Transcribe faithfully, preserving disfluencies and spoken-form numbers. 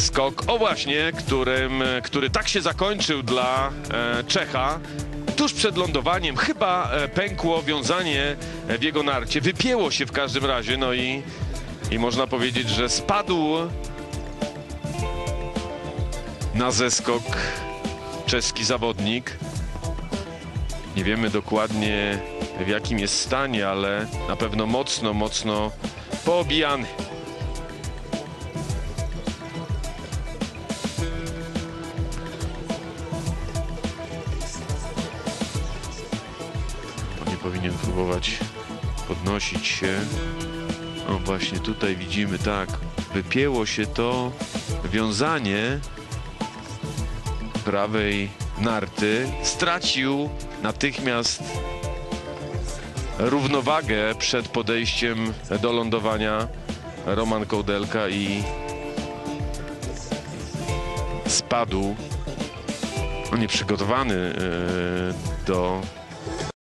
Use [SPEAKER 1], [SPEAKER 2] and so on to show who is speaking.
[SPEAKER 1] skok, o właśnie, którym, który tak się zakończył dla e, Czecha. Tuż przed lądowaniem chyba e, pękło wiązanie w jego narcie, wypięło się w każdym razie, no i, i można powiedzieć, że spadł na zeskok czeski zawodnik. Nie wiemy dokładnie, w jakim jest stanie, ale na pewno mocno, mocno poobijany. Nie powinien próbować podnosić się. O, właśnie tutaj widzimy, tak, wypięło się to wiązanie prawej narty. Stracił natychmiast równowagę przed podejściem do lądowania Roman Koudelka i spadł, no, nieprzygotowany do